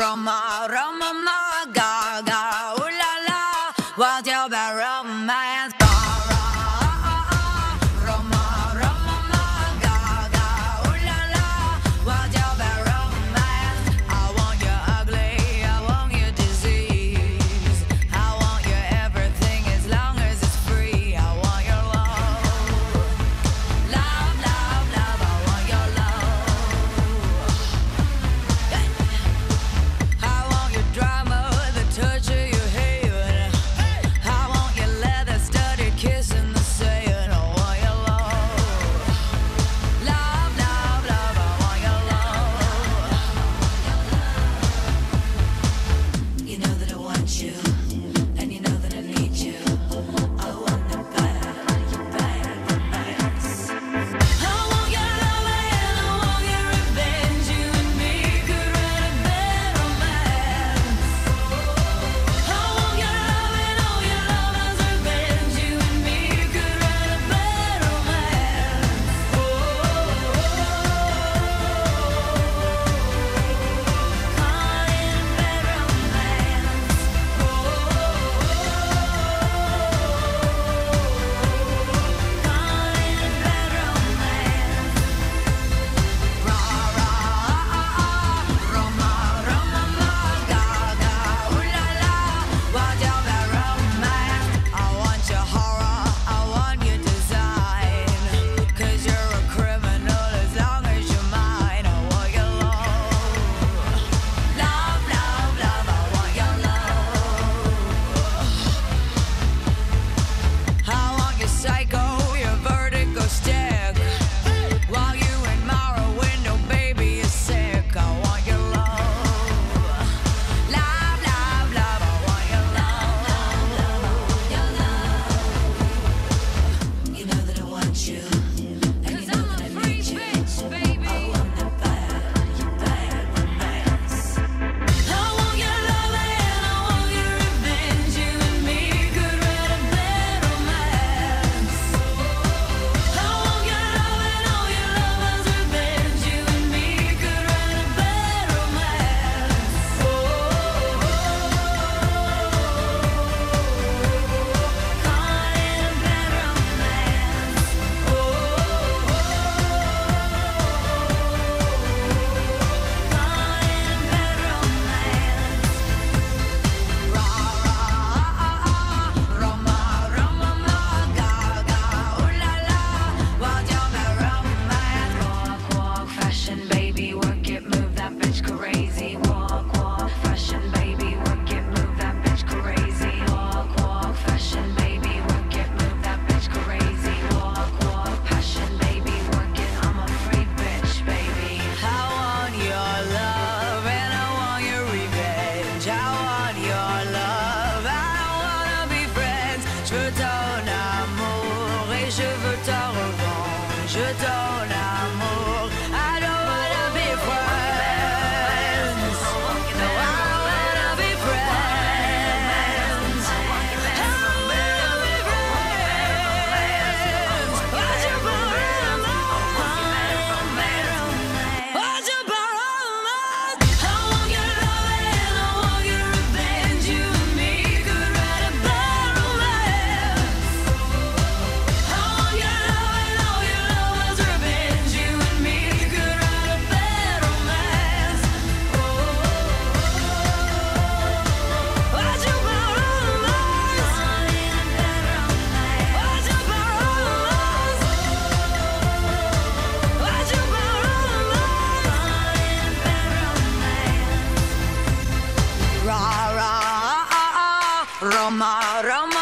Roma, Roma, ma, ga, ga, ooh la la. What's your bad romance? Roma, Roma, ma, ga, ga, ooh la la. What's your bad romance? I want you ugly, I want you disease. I want you everything as long as it's free. I want your love, love, love, love. I want your love. I want your drama, the touch of your hair. I want your leather-studded kiss in the sand. I want your love, love, love, love. I want your love. You know that I want you, and you know that I need you. I want the bad, your bad romance. I want your love and I want your revenge. You and me could write a bad romance. I want your love and all your lovers' revenge. You and me could write a bad romance. Call it a bad romance. Call it a bad romance. Ra ra Roma, Roma, ma, ga, ga, ooh la la. What's your bad romance? I want your horror, I want your design. 'Cause you're a criminal as long as you're mine. I want your love, love, love, love. I want your love. I want your psycho, your vertigo stick. While you admire a window, baby, you're sick. I want your love, love, love, love. I want your love, your love. You know that I want you, and you know that I need you. I want the bad, your bad romance. I want your love and I want your revenge. You and me could write a bad romance. I want your love and all your lovers' revenge. You and me could write a bad romance. Call it a bad romance. Call it a bad romance. Ra ra Roma, Roma, ma, ga, ga, ooh la la. What's your bad romance? Walk, walk, fashion, baby, work it, move that bitch crazy. Walk, walk, fashion, baby, work it, move that bitch crazy. Walk, walk, fashion, baby, work it, move that bitch crazy. Walk, walk, passion, baby, work it. I'm a free bitch, baby. I want your love and I want your revenge. I want your love, I wanna be friends. Je veux ton amour et je veux ta revanche. Je ton amour, I don't wanna be friends. No, I wanna be friends. I wanna be friends. What's your bad romance? What's your bad romance? I want your love and I want your revenge. You and me could write a bad romance. I want your love and all your lovers' revenge. You and me could write a bad romance. What's your bad romance? What's your bad romance? What's your bad romance? Ra ra Roma, Roma.